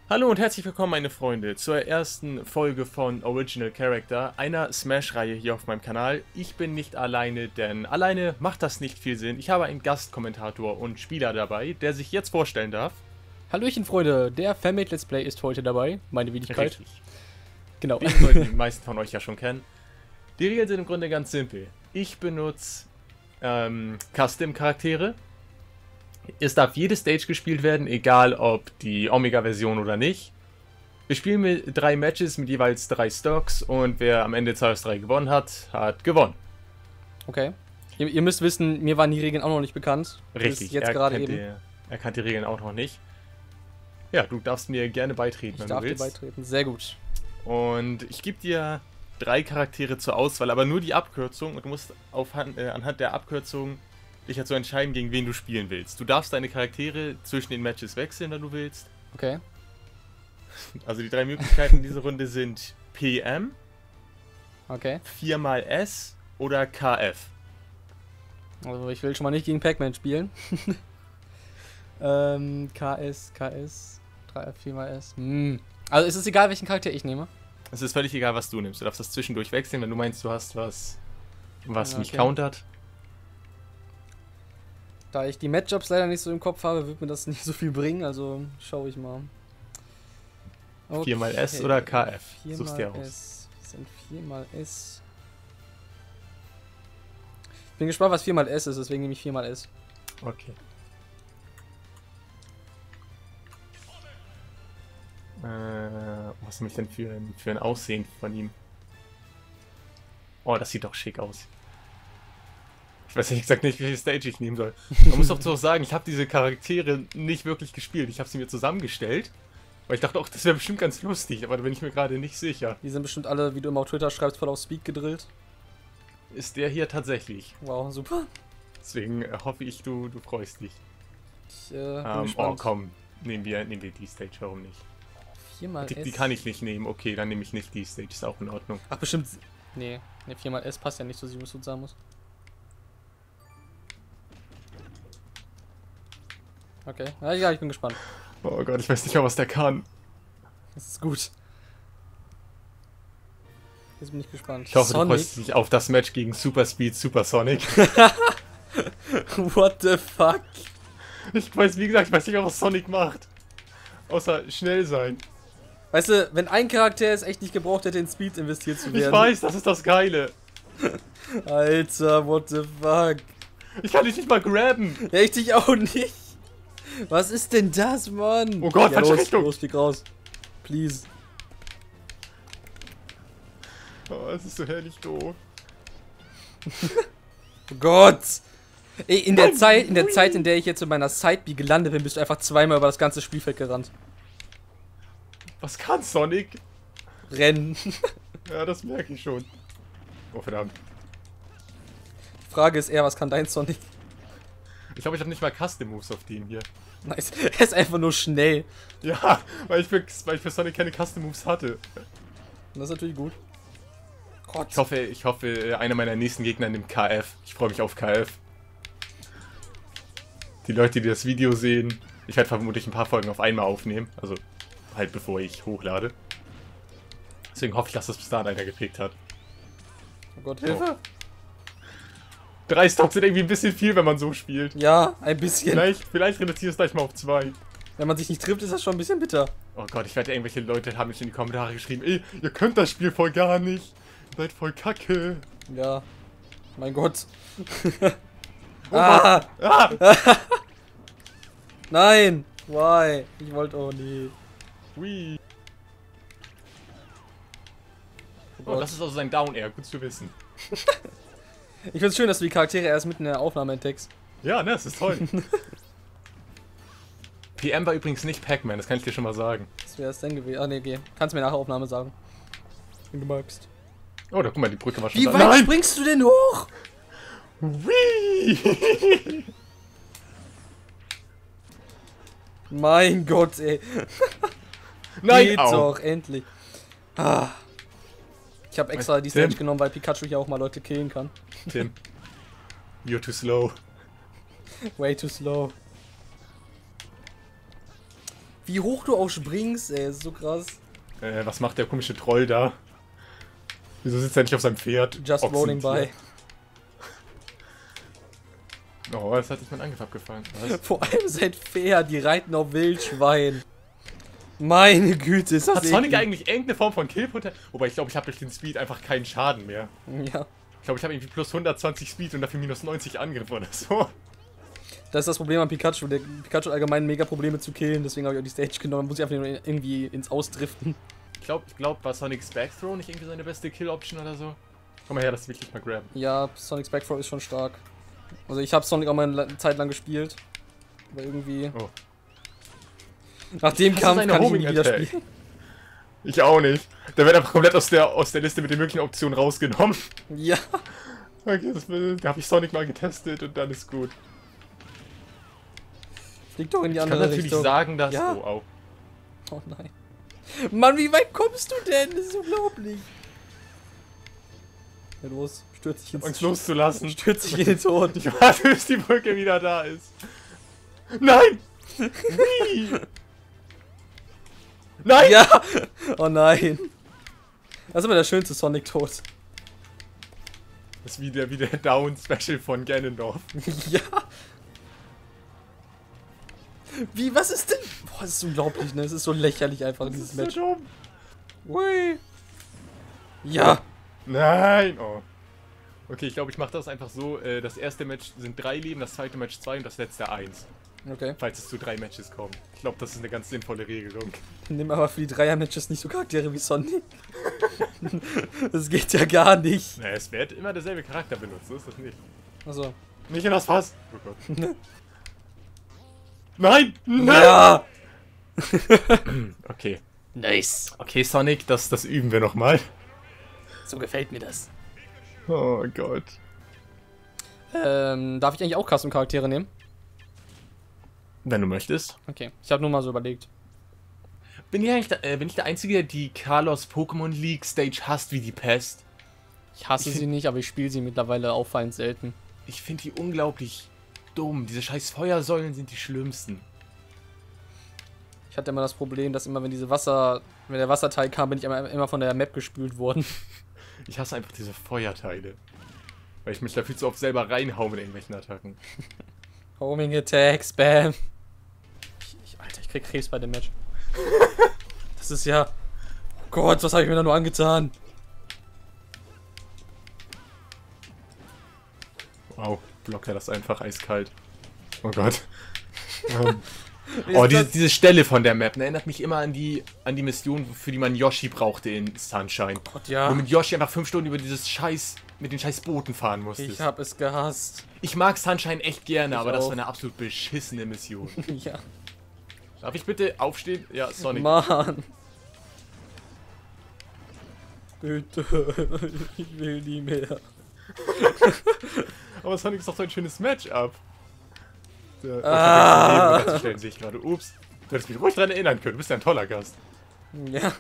Hallo und herzlich willkommen, meine Freunde, zur ersten Folge von Original Character, einer Smash-Reihe hier auf meinem Kanal. Ich bin nicht alleine, denn alleine macht das nicht viel Sinn. Ich habe einen Gastkommentator und Spieler dabei, der sich jetzt vorstellen darf. Hallöchen Freunde, der Fanmade Let's Play ist heute dabei, meine Wenigkeit. Richtig. Genau. Den sollten die meisten von euch ja schon kennen. Die Regeln sind im Grunde ganz simpel. Ich benutze Custom-Charaktere. Es darf jede Stage gespielt werden, egal ob die Omega-Version oder nicht. Wir spielen mit 3 Matches mit jeweils 3 Stocks und wer am Ende 2 aus 3 gewonnen hat, hat gewonnen. Okay. Ihr müsst wissen, mir waren die Regeln auch noch nicht bekannt. Richtig, jetzt gerade eben. Er kennt die Regeln auch noch nicht. Ja, du darfst mir gerne beitreten, wenn du willst. Ich darf dir beitreten, sehr gut. Und ich gebe dir 3 Charaktere zur Auswahl, aber nur die Abkürzung und du musst anhand der Abkürzung dich dazu entscheiden, gegen wen du spielen willst. Du darfst deine Charaktere zwischen den Matches wechseln, wenn du willst. Okay. Also die 3 Möglichkeiten in dieser Runde sind PM, Okay. 4x oder KF. Also ich will schon mal nicht gegen Pac-Man spielen. KS, 3F, 4x. Also ist es egal, welchen Charakter ich nehme? Es ist völlig egal, was du nimmst. Du darfst das zwischendurch wechseln, wenn du meinst, du hast was mich Okay. countert. Da ich die Matchups leider nicht so im Kopf habe, wird mir das nicht so viel bringen, also schaue ich mal. 4x oder KF. 4 Suchst mal dir aus. S. Was sind 4 mal S? Ich bin gespannt, was 4 mal S ist, deswegen nehme ich 4 mal S. Okay. Was nehme ich denn für ein Aussehen von ihm? Oh, das sieht doch schick aus. Ich weiß ehrlich gesagt nicht, welche Stage ich nehmen soll. Man muss doch so sagen, ich habe diese Charaktere nicht wirklich gespielt. Ich habe sie mir zusammengestellt. Weil ich dachte auch, das wäre bestimmt ganz lustig, aber da bin ich mir gerade nicht sicher. Die sind bestimmt alle, wie du immer auf Twitter schreibst, voll auf Speed gedrillt. Ist der hier tatsächlich. Wow, super. Deswegen hoffe ich, du freust dich. Ich bin Oh gespannt. komm, nehmen wir die Stage, warum nicht? 4 mal S. Die kann ich nicht nehmen, okay, dann nehme ich nicht die Stage, ist auch in Ordnung. Ach, bestimmt. Nee, 4 mal S passt ja nicht so, wie es sagen muss. Okay, ja, ich bin gespannt. Oh Gott, ich weiß nicht mal, was der kann. Das ist gut. Jetzt bin ich gespannt. Ich hoffe, du freust dich auf das Match gegen Super Speed Super Sonic. What the fuck? Ich weiß, wie gesagt, ich weiß nicht, was Sonic macht. Außer schnell sein. Weißt du, wenn ein Charakter es echt nicht gebraucht hätte, in Speed investiert zu werden. Ich weiß, das ist das Geile. Alter, what the fuck? Ich kann dich nicht mal grabben. Ja, ich dich auch nicht. Was ist denn das, Mann? Oh Gott, ja, falsche Richtung. Los, flieg raus. Please. Oh, es ist so herrlich doof. Oh Gott. Ey, in der Zeit, in der ich jetzt in meiner Side-B gelandet bin, bist du einfach zweimal über das ganze Spielfeld gerannt. Was kann Sonic? Rennen. Ja, das merke ich schon. Oh, verdammt. Die Frage ist eher, was kann dein Sonic? Ich glaube, ich habe nicht mal Custom Moves auf dem hier. Nice. Er ist einfach nur schnell. Ja, weil ich für Sonic keine Custom Moves hatte. Das ist natürlich gut. Gott. Ich hoffe, einer meiner nächsten Gegner nimmt KF. Ich freue mich auf KF. Die Leute, die das Video sehen, ich werde vermutlich ein paar Folgen auf einmal aufnehmen. Also halt bevor ich hochlade. Deswegen hoffe ich, dass das bis dahin einer geprägt hat. Oh Gott, Hilfe. 3 Stocks sind irgendwie ein bisschen viel, wenn man so spielt. Ja, ein bisschen. Vielleicht reduziere es gleich mal auf 2. Wenn man sich nicht trifft, ist das schon ein bisschen bitter. Oh Gott, ich werde irgendwelche Leute haben mich in die Kommentare geschrieben, ey, ihr könnt das Spiel voll gar nicht. Ihr seid voll kacke. Ja. Mein Gott. Oh, ah! Ah! Nein! Why? Ich wollte auch nie. Hui. Oh Oh, Gott. das ist also sein Down Air, gut zu wissen. Ich find's schön, dass du die Charaktere erst mitten in der Aufnahme entdeckst. Ja, ne, das ist toll. PM war übrigens nicht Pac-Man, das kann ich dir schon mal sagen. Was wäre es denn gewesen? Ah, ne, okay. Kannst mir nach der Aufnahme sagen. Wenn du magst. Oh, da guck mal, die Brücke war schon Wie da. weit springst du denn hoch? Whee! Mein Gott, ey. Nein, Geht au. doch, endlich. Ah. Ich habe extra die Tim. Stage genommen, weil Pikachu hier auch mal Leute killen kann. Tim, you're too slow. Way too slow. Wie hoch du auch springst, ey, ist so krass. Was macht der komische Troll da? Wieso sitzt er nicht auf seinem Pferd? Just rolling by. Oh, das hat sich mein Angriff abgefangen. Was? Vor allem sein Pferd, die reiten auf Wildschwein. Meine Güte, ist das Hat Sonic eklig. eigentlich irgendeine Form von Killpotenzial? Wobei ich glaube, ich habe durch den Speed einfach keinen Schaden mehr. Ja. Ich glaube, ich habe irgendwie plus 120 Speed und dafür minus 90 Angriff oder so. Das ist das Problem an Pikachu. Der Pikachu hat allgemein mega Probleme zu killen, deswegen habe ich auch die Stage genommen. Muss ich einfach nur irgendwie ins Ausdriften. Ich glaube, war Sonic's Backthrow nicht irgendwie seine beste Kill-Option oder so? Komm mal her, das will ich mal graben. Ja, Sonic's Backthrow ist schon stark. Also ich habe Sonic auch mal eine Zeit lang gespielt. Aber irgendwie... Oh. Nach dem Kampf kann ich ihn nie wieder spielen. Ich auch nicht. Der wird einfach komplett aus der Liste mit den möglichen Optionen rausgenommen. Ja. Okay, da habe ich Sonic mal getestet und dann ist gut. Flieg doch in die Ich kann andere natürlich Richtung. sagen, dass... Ja. Oh, au. Oh nein. Mann, wie weit kommst du denn? Das ist unglaublich. Ja, los. Stürz dich Angst loszulassen. Stürz dich in den Tod. Ich warte, bis die Brücke wieder da ist. Nein! Wie? Nein! Ja! Oh nein. Das ist aber der schönste Sonic-Tod. Das ist wie der Down-Special von Ganondorf. Ja. Wie, was ist denn? Boah, das ist unglaublich, ne? Es ist so lächerlich einfach, dieses Match. So dumm. Ui. Ja. Nein! Oh. Okay, ich glaube, ich mache das einfach so. Das erste Match sind 3 Leben, das zweite Match 2 und das letzte 1. Okay. Falls es zu 3 Matches kommt. Ich glaube, das ist eine ganz sinnvolle Regelung. Nimm aber für die Dreier-Matches nicht so Charaktere wie Sonic. Das geht ja gar nicht. Naja, es wird immer derselbe Charakter benutzt, so ist das nicht. Achso. Nicht in das Fass! Oh Gott. Nein! Nein! Ja! Okay. Nice. Okay, Sonic, das üben wir nochmal. So gefällt mir das. Oh Gott. Darf ich eigentlich auch Custom-Charaktere nehmen? Wenn du möchtest. Okay. Ich habe nur mal so überlegt. Bin ich der Einzige, der die Carlos Pokémon League Stage hasst wie die Pest? Ich hasse sie nicht, aber ich spiele sie mittlerweile auffallend selten. Ich finde die unglaublich dumm. Diese scheiß Feuersäulen sind die schlimmsten. Ich hatte immer das Problem, dass immer, wenn der Wasserteil kam, bin ich immer von der Map gespült worden. Ich hasse einfach diese Feuerteile. Weil ich mich da viel zu oft selber reinhaue mit irgendwelchen Attacken. Homing Attack, Spam. Alter, ich krieg Krebs bei dem Match. Das ist ja... Oh Gott, was habe ich mir da nur angetan? Wow, blockt er das einfach eiskalt. Oh Gott. Oh, diese Stelle von der Map erinnert mich immer an die Mission, für die man Yoshi brauchte in Sunshine. Gott, ja. Wo mit Yoshi einfach 5 Stunden über mit den scheiß Booten fahren musste. Ich hab es gehasst. Ich mag Sunshine echt gerne, aber das auch. war eine absolut beschissene Mission. Ja. Darf ich bitte aufstehen? Ja, Sonic. Mann. Bitte. Ich will nie mehr. Aber Sonic ist doch so ein schönes Matchup. Stellen sehe ich gerade. Ups. Du hättest mich ruhig dran erinnern können. Du bist ja ein toller Gast. Ja.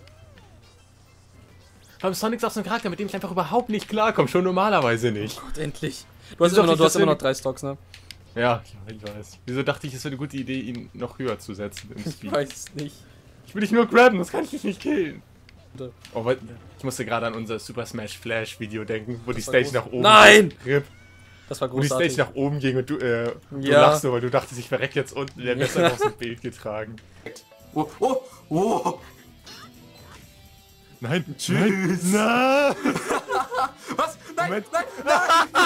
Aber Sonic ist auch so ein Charakter, mit dem ich einfach überhaupt nicht klarkomme. Schon normalerweise nicht. Oh Gott, endlich. Du hast immer noch 3 Stocks, ne? Ja, ich weiß. Wieso dachte ich, es wäre eine gute Idee, ihn noch höher zu setzen im Speed? Ich weiß es nicht. Ich will dich nur grabben, das kann ich dich nicht killen. Bitte. Oh, ich musste gerade an unser Super Smash Flash Video denken, wo die war Stage groß. nach oben Nein! ging. Das war Wo die großartig. Stage nach oben ging und du Ja. lachst so, weil du dachtest, ich verreck jetzt unten. Der wäre ja. Aus dem Bild getragen. Oh, oh, oh. Nein, tschüss. Nein. Was? Nein, Moment. nein, nein.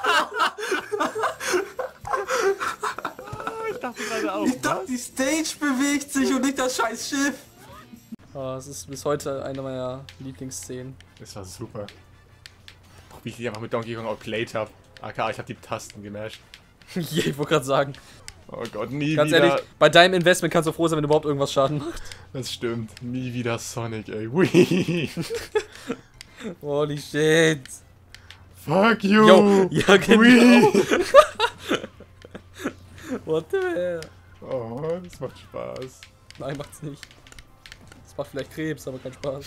Ich dachte gerade auch. Ich dachte, die Stage bewegt sich und nicht das scheiß Schiff. Oh, es ist bis heute eine meiner Lieblingsszenen. Das war super. Wie ich dich einfach mit Donkey Kong outplayed habe. AK, ich habe die Tasten gemasht. Je, ich wollte gerade sagen. Oh Gott, nie Ganz wieder. ehrlich, bei deinem Investment kannst du froh sein, wenn überhaupt irgendwas Schaden macht. Das stimmt. Nie wieder Sonic, ey. Whee. Holy shit. Fuck you. Yo, ja genau. Whee. What the hell? Oh, das macht Spaß. Nein, macht's nicht. Das macht vielleicht Krebs, aber kein Spaß.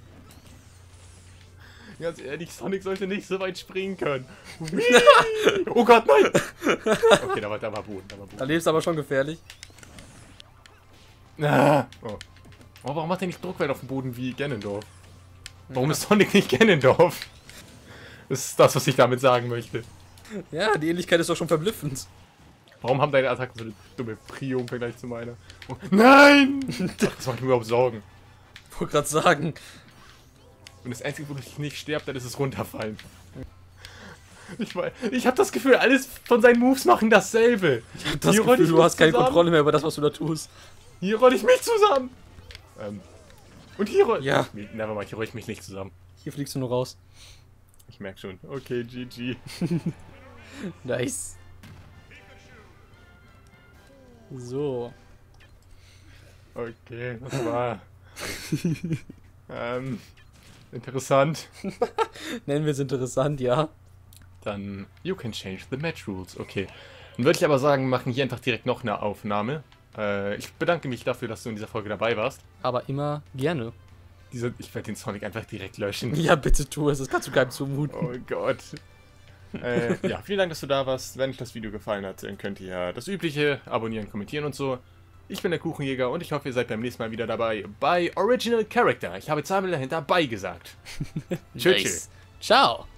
Ganz ehrlich, Sonic sollte nicht so weit springen können. Oh Gott, nein! Okay, da war Boden, Da lebst du aber schon gefährlich. Ah. Oh. Oh, warum hat er nicht Druckwellen auf dem Boden wie Ganondorf? Warum ist Sonic nicht Ganondorf? Das ist das, was ich damit sagen möchte. Ja, die Ähnlichkeit ist doch schon verblüffend. Warum haben deine Attacken so eine dumme Prio im Vergleich zu meiner? Oh, nein! Ach, das macht mir überhaupt Sorgen. Ich wollte gerade sagen. Und das Einzige, wo ich nicht sterbe, dann ist es runterfallen. Ich habe das Gefühl, alles von seinen Moves machen dasselbe. Ich hab das Gefühl, du hast keine Kontrolle mehr über das, was du da tust. Hier roll ich mich zusammen. Und hier roll Ja. Nevermind, hier roll ich mich nicht zusammen. Hier fliegst du nur raus. Ich merke schon. Okay, GG. Nice. So. Okay, das war... interessant. Nennen wir es interessant, ja. Dann, you can change the match rules. Okay. Dann würde ich aber sagen, wir machen hier einfach direkt noch eine Aufnahme. Ich bedanke mich dafür, dass du in dieser Folge dabei warst. Aber immer gerne. Ich werde den Sonic einfach direkt löschen. Ja, bitte tu es. Das kannst du keinem zumuten. Oh Gott. Ja, vielen Dank, dass du da warst. Wenn euch das Video gefallen hat, dann könnt ihr ja das Übliche abonnieren, kommentieren und so. Ich bin der Kuchenjäger und ich hoffe, ihr seid beim nächsten Mal wieder dabei bei Original Character. Ich habe zweimal dahinter bei gesagt. Tschüss. Ciao.